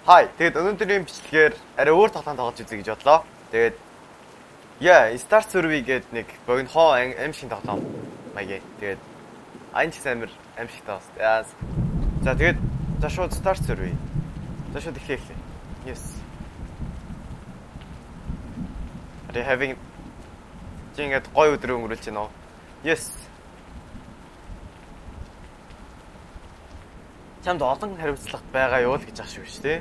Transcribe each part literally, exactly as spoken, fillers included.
Хай. Тэгээд өнөөдрийн бичлэгээр арай өөр тоглоом тоглож үзье гэж бодлоо. Тэгээд яа, Start Survey гэдэг нэг богино аим шиг тоглоом маяг. Тэгээд айн ч амар аим шиг тоглосон. Яа. За тэгээд за шууд Start Survey. За шууд эхлэе. Yes. Are you having Чингээд гой өдөр өнгөрүүлж байна уу? Yes. Чамд олон хариуцлага байгаа юу л гэж ах шүү дээ.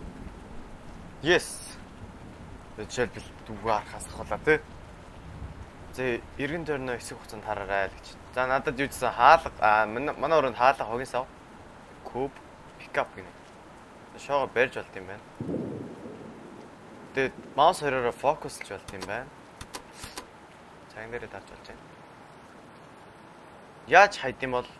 Yes. Жишээлбэл дүүгээ харахаас ахвалаа тий. Зэ эргэн тойрноо хэсэг хугацаанд хараарай л гэж. За надад юу гэсэн хаалга манай өрөөнд хаалга хогийн сав. Куб пикап гинэ. Шоого барьж болт юм байна. Тэгээд маус хоёроо фокуслж болт юм байна. Цагаан дээрээ дарж болж байна. Яаж хайд юм бол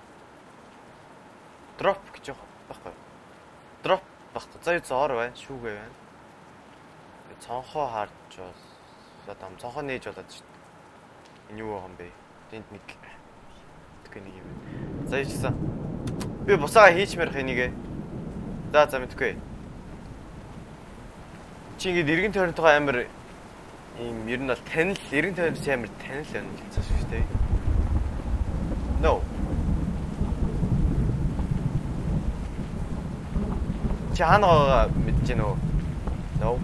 дроп гэж байхгүй. Дроп байхгүй. За юу зоор байна, шүүгээ байна. Цонхоо харж бол одоо цонхоо нээж болоод шүү дээ. Энэ юу юм бэ? Тэнд нэг тэгэх нэг юм. За ийчсэн. Би бусаа хийчмээр хэнийгээ. За за мэдгүй. Чи ингэ эргэн тойронтойгоо амар ийм ер нь бол танил эргэн тойронд амар танил байна гэсэн шүү дээ. No. Чи хаанаа мэдэж гэнэ үү? No.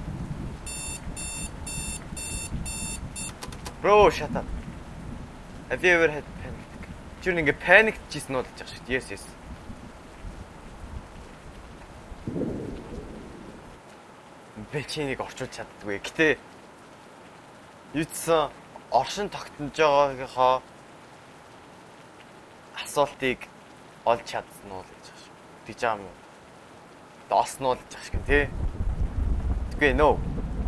Bro, shut up. Have you ever had panic? Чи ингэ panic хийсэн үү гэж шүү дээ. Yes, yes. Би чинийг орчуулж чаддгүй. Гэтэ юуцсан оршин тогтнож байгаагийнхаа асуултыг олж чадсан уу гэж байна шүү. Тэгж байгаа юм уу? Доосно уу гэж байна тий. Үгүй нөө.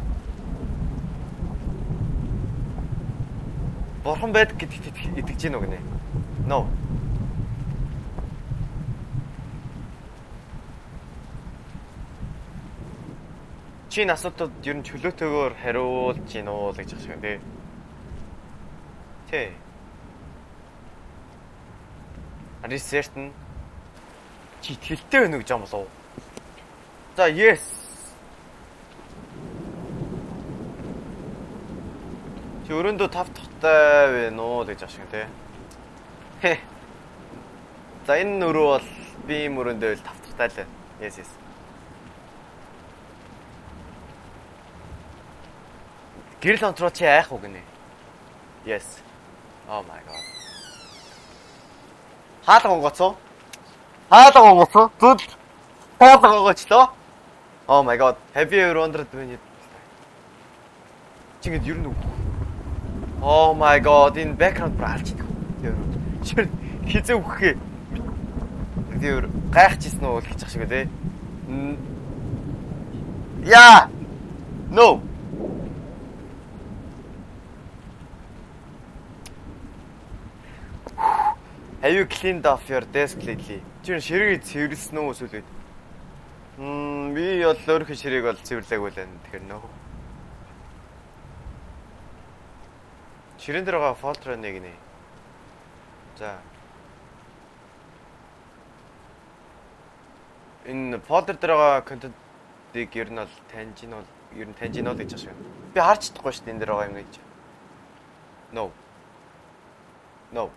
Бурхан байдаг гэдэгт итгэж гин үү гинэ? No. Чи энэ асуудлууд ер нь чөлөөтэйгээр хариулж гин үү гэж байна тий. Тий. Are you certain? Чи итгэлтэй байна уу гэж юм болов уу? За yes. Чи өрөөндөө тав тухтай байна уу гэж байна тий. За энэ өрөө бол би юм өрөөндөө тав тухтай л байна. Yes yes. Гэрэл онтроо чи айх уу гинэ? Yes. Oh my god. Хаалга онгоцоо? Хаалга онгоцоо? Зүд. Хаалга онгочлоо? Oh my god. Have you ever wondered when you Чингэд ер нь Oh my god. Энэ background бралж идэх. Чи хизээ үхээ. Тэр гайхчихсан уу гэж шиг үү те? Yeah. No. Have you cleaned off your desk lately? Чи ширээгээ цэвэрлсэн үү эсвэл? Мм, би бол өөрийнхөө ширээг бол цэвэрлээгүй л байна. Тэгэхээр нөө. Ширээн дээр байгаа фолдер нэг нэ. За. Энэ фолдер дээр байгаа контентыг ер нь бол таньж нь бол ер нь таньж нь бол гэж байна. Би харж чадахгүй шүү дээ энэ дээр байгаа юм гэж. No. No.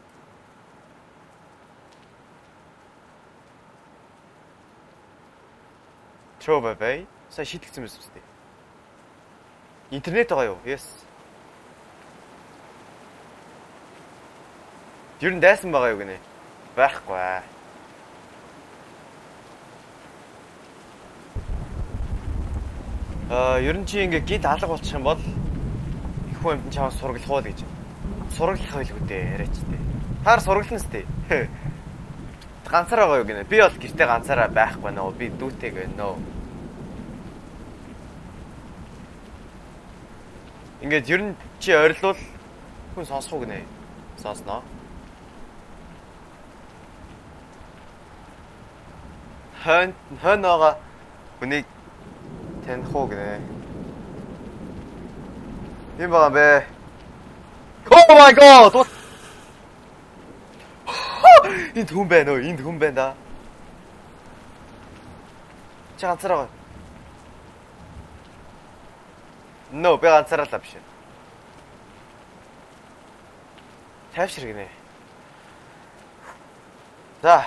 Чөө бай. Сая шийтгцэн байсан үстэй. Интернет байгаа юу? Yes. Ер нь дайсан байгаа юу гинэ? Байхгүй аа. Аа, ер нь чи ингээ гид алга болчих юм бол их хүн амтан чамаас сураглах уу гэж. Сураглах байлгүй дээ, яриач дээ. Хаар сураглана сте. Ганцаар байгаа юу гинэ? Би бол гэртээ ганцаараа байхгүй нөө. Би дүүтэйг байна нөө. Ингээд ер нь чи ойрлуул хүн сонсох уу гинэ? Сонсноо. Хэн хэнага хүнийг таних уу гинэ? Юм байгаа бэ? Oh my god! Энд хүн байна уу? Энд хүн байна да. Чи ганцаараа. No, би ганцаараа л биш. Тайвшир гинэ. За.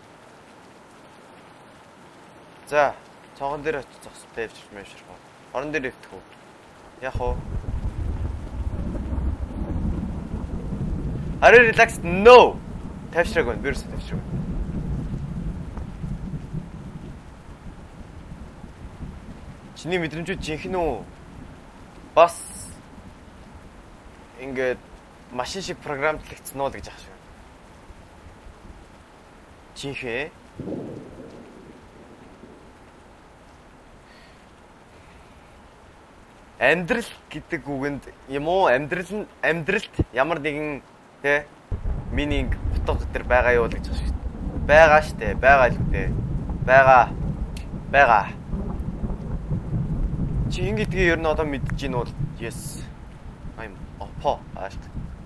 За, цогон дээр очиж зогсож тайвшир мэвшир гоо. Орон дээр өвтөх үү. Яг уу. Are you relaxed? No. Тайвшираг байна. Би юусэн тайвшираг. Чиний мэдрэмжүүд жинхэнэ үү? Бас ингээд машин шиг програмчлагдсан уу гэж ахшиг. Жинхэнэ. Амьдрал гэдэг үгэнд юм уу? Амьдрал нь амьдралд ямар нэгэн тэ мининг утга дээр байгаа юу гэж ахшиг. Байгаа штэ. Байгаа л үдэ. Байгаа. Байгаа. Чи ингэдгээ ер нь одоо мэдж гин бол yes. I'm опо аашт.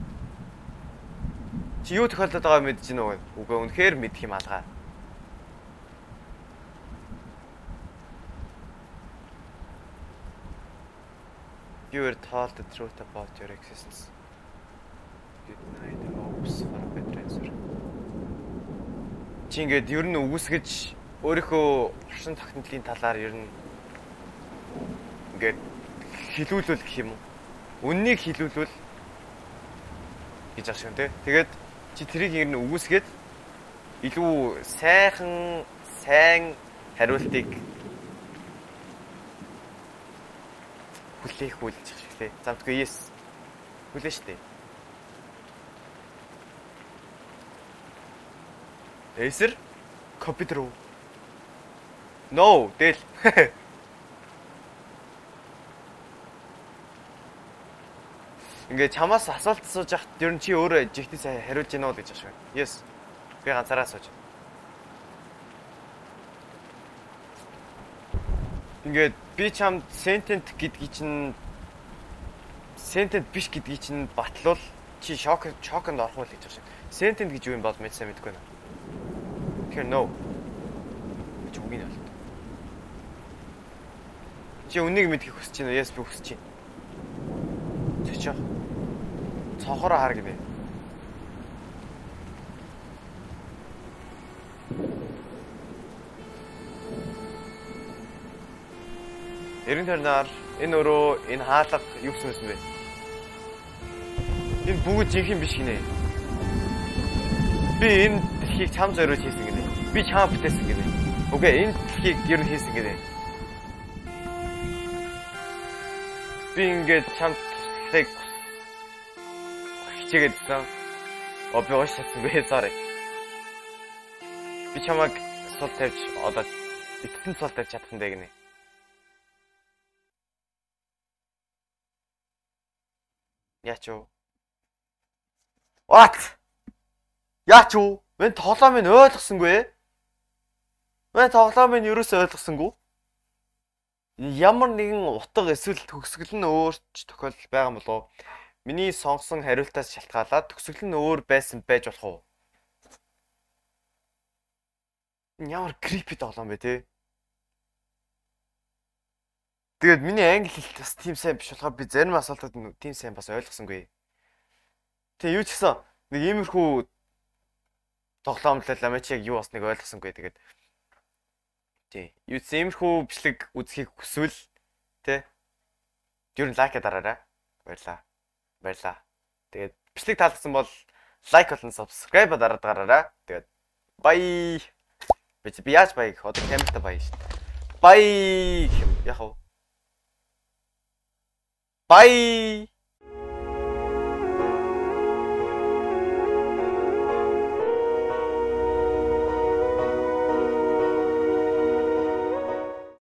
Чи юу тохиолдоод байгааг мэдж гин үү? Үгүй үнэхээр мэдх юм алгаа. You were told the truth about your existence. Good night, hopes for a better answer. Чи ингэдэг ер нь үгүйсгэж өөрийнхөө орчин тогтнолын талаар ер нь ингээд хилүүлвэл гэх юм уу? Үннийг хилүүлвэл гэж ашиг тэ. Тэгээд чи тэрийг ер нь үгүйсгээд илүү сайхан сайн хариултыг хүлээх үйлч шиг лээ. Замтгүй yes. Хүлээ штэ. Эсэр компьютер уу? No, дээл. Ингээд чамаас асуулт асууж яхад ер нь чи өөрөө жигтэй сайн хариулж гинэ үү гэж ашиг. Yes. Би ганцаараа асууж. Ингээд би чамд sentient гэдгийг чинь sentient биш гэдгийг чинь батлуул чи шок шоконд орох уу гэж байна. Sentient гэж юу юм бол мэд сайн мэдэхгүй байна. Тэгэхээр no. Чи үгүй нэ. Чи үнийг мэдхийг хүсэж байна уу? Yes би хүсэж байна. Тэчээ. Цонхороо хар гинэ. Эрен тэрнаар энэ өрөө энэ хаалга юу гэсэн юм бэ? Энэ бүгд жинхэнэ биш гинэ. Би энэ дэлхийг чам зориулж хийсэн гинэ. Би чам бүтээсэн гинэ. Окей, энэ дэлхийг ер нь хийсэн гинэ. Би ингээд чам туслахыг хичээгээдсэн. Оо би ууш чадсан бэ sorry. Би чамайг сул тавьж одоо эцэн сул тавьж чадсан дээ гинэ. Яач юу? What? Яач юу? Мен тоглоом минь ойлгосонгүй. Мен тоглоом минь юусоо ойлгосонгүй. Ямар нэгэн утга эсвэл төгсгөл нь өөрч тохиолдол байгаа юм болов? Миний сонгосон хариултаас шалтгаалаад төгсгөл нь өөр байсан байж болох уу? Ямар creepy тоглоом бэ те? Тэгээд миний англи хэл бас тийм сайн биш болохоор би зарим асуултууд нь тийм сайн бас ойлгосонгүй. Тэгээ юу ч гэсэн нэг иймэрхүү тоглоомлол амч яг юу басныг ойлгосонгүй. Тэгээд тий. Юу ч иймэрхүү бичлэг үзхийг хүсвэл тий. Юу н лайк дараарай. Баярлаа. Баярлаа. Тэгээд бичлэг таалагдсан бол лайк болон subscribe дараад гараарай. Тэгээд бай. Би яаж бай гэх одоо камерта бай шүү дээ. Бай. Яг уу. Bye!